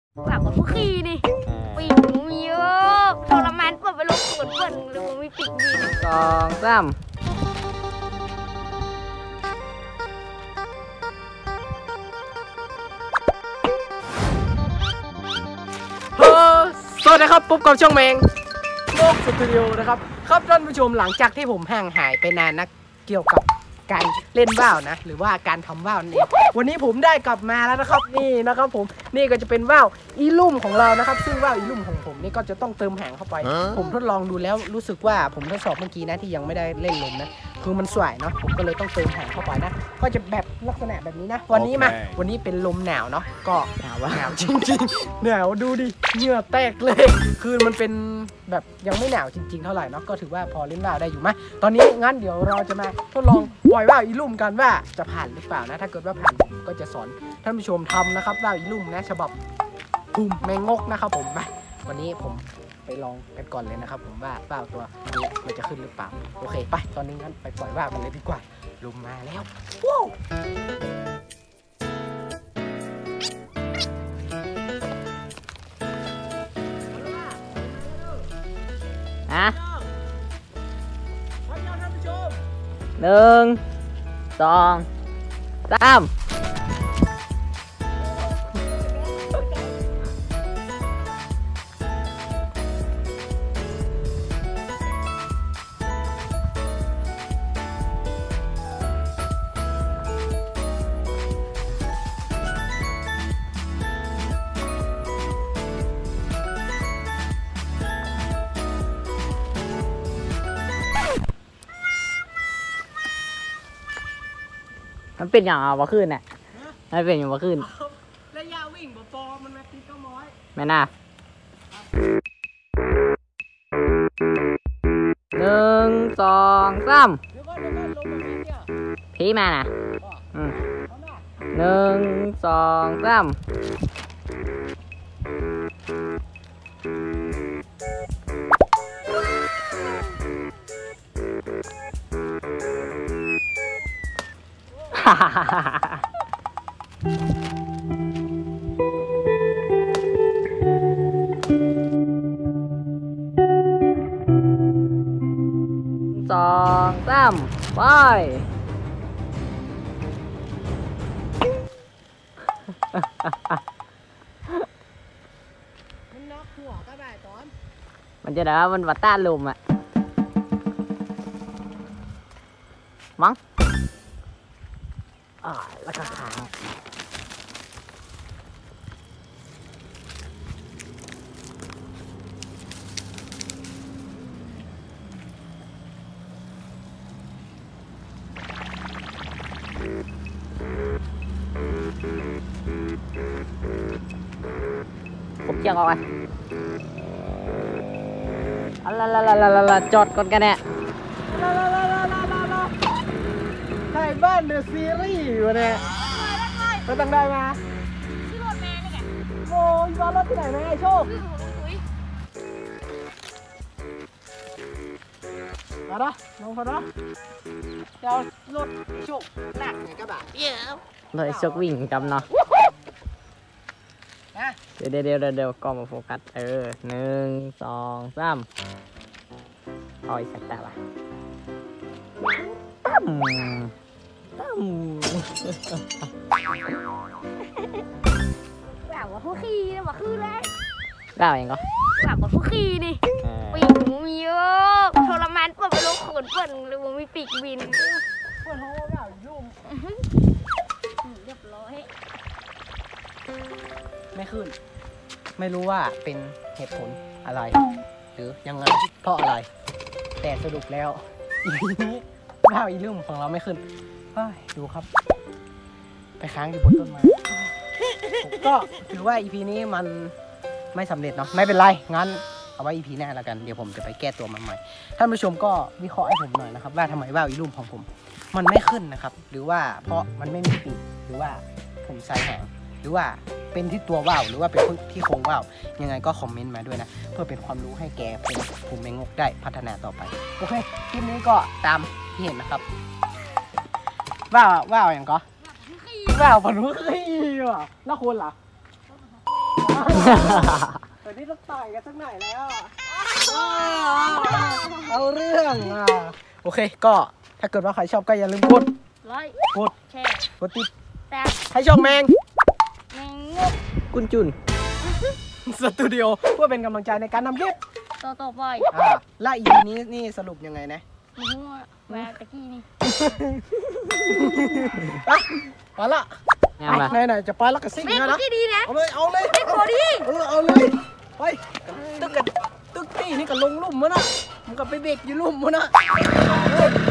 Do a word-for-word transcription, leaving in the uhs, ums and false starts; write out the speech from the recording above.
แบบกับผู้ขี้นี่ปีกมีเยอะทรมานปวดไปลงขนปวดหรือมีปีกบินสองสามเฮ้อสวัสดีครับปุ๊บกับช่องแมงโลกสตูดิโอนะครับครับท่านผู้ชมหลังจากที่ผมห่างหายไปนานนะเกี่ยวกับการเล่นว่าวนะหรือว่าการทำว่าวนั่นเองวันนี้ผมได้กลับมาแล้วนะครับนี่นะครับผมนี่ก็จะเป็นว่าวอีลุ่มของเรานะครับซึ่งว่าวอีลุ่มของผมนี่ก็จะต้องเติมหางเข้าไปผมทดลองดูแล้วรู้สึกว่าผมทดสอบเมื่อกี้นะที่ยังไม่ได้เล่นลมนะคือมันสวยเนาะผมก็เลยต้องเติมหางเข้าไปนะก็จะแบบลักษณะแบบนี้นะวันนี้มา okay. วันนี้เป็นลมหนาวเนาะก็หนาวหนาวจริงๆหนาวดูดิเหงื่อแตกเลยคือมันเป็นแบบยังไม่หนาวจริงๆเท่าไหร่เนาะก็ถือว่าพอเล่นว่าวได้อยู่ไหมตอนนี้งั้นเดี๋ยวเราจะมาทดลองปล่อยว่าวอีลุ่มกันว่าจะผ่านหรือเปล่านะถ้าเกิดว่าผ่านผมก็จะสอนท่านผู้ชมทำนะครับว่าวอีลุ่มนะฉบับภูมิแมงงกนะครับผมไปวันนี้ผมไปลองกันก่อนเลยนะครับผมว่าว่าวตัวนี้มันจะขึ้นหรือเปล่าโอเคไปตอนนี้งั้นไปปล่อยว่าวกันเลยดีกว่าลมมาแล้วว้าวอะหนึ่งสองสามมันเป็นอย่างว่าขึ้นน่ะมันเป็นอย่างว่าขึ้นระยะวิ่งบ่พอมันแม็กซี่ก็ม้อยแม่น่ะหนึ่งสองสามพี่มาน่ะหนึ่งสองสามฮ่าฮ่าฮ่าฮ่าสองสามไปมันน็อกหัวก็ได้ตอนมันจะได้ว่ามันวัดต้านลมอ่ะมั้งอ่าแล้วก็ค้างผมเจียงออกไปอะไรละละละละจอดก่อนกันเนี่ยไทยบ้านเดอะซีรีส์อยู่เนี่ยไม่ต้องได้มาที่รถแม่นี่ไงโอ้ยรถที่ไหนแม่โชคมาเนาะลงพอเนาะเดี๋ยวรถโชคหนักไงกระบะเดี๋ยวรถโชควิ่งจำเนาะเดี๋ยวเดี๋ยวเดี๋ยวเดี๋ยวก็มาโฟกัสเออหนึ่งสองสามเอาอีกสักตาป่ะตั้มตั้มแบบว่าผู้ขี้นะว่าคือเลยแบบเองก็แบบว่าผู้ขี้นี่ปีกมีเยอะทรมานปวดไปลงขนปวดหรือว่ามีปีกบินปวดท้องแบบยุ่งเรียบร้อยไม่ขึ้นไม่รู้ว่าเป็นเหตุผลอะไรหรือยังไงเพราะอะไรแต่สรุปแล้วอีนี้ว่าวอีลุ่มของเราไม่ขึ้นดูครับไปค้างอยู่บนต้นไม้ก็ถือว่า อี พี นี้มันไม่สำเร็จเนาะไม่เป็นไรงั้นเอาไว้ อี พี หน้าแล้วกันเดี๋ยวผมจะไปแก้ตัวมันใหม่ท่านผู้ชมก็วิเคราะห์ให้ผมหน่อยนะครับว่าทำไมว่าวอีลุ่มของผมมันไม่ขึ้นนะครับหรือว่าเพราะมันไม่มีปีกหรือว่าผมใส่หางหรือว่าเป็นที่ตัวว่าวหรือว่าเป็นที่โครงว่าวยังไงก็คอมเมนต์มาด้วยนะเพื่อเป็นความรู้ให้แกเป็นภูมิแมงงกได้พัฒนาต่อไปโอเคคลิปนี้ก็ตามที่เห็นนะครับว่าวว่าวอย่างก็ว่าวปนุขี้ว่ะแล้วคนล่ะ อ๋อตอนนี้ต้องต่อยกันสักหน่อยแล้วเอาเรื่องอ่ะโอเคก็ถ้าเกิดว่าใครชอบก็อย่าลืมกดไลค์กดแชร์กดติดแต่ให้ช่องแมงแมงงกกุนจุนสตูดิโอเพื่อเป็นกำลังใจในการทำคลิปต่อต่อไปอ่าและอีนี้นี่สรุปยังไงนะมึงว่าแววตะกี้นี่อ่ะเอาละงามปะไหนไหนๆจะไปแล้วก็ซิ่งเมฆแล้วนะที่ดีนะเอาเลยเอาเลยเมฆโคดีเออเอาเลยไปตึกกันตึกตี้นี่ก็ลงลุ่มมั้นะมันก็ไปเบรกอยู่ลุ่มมั้นะเออ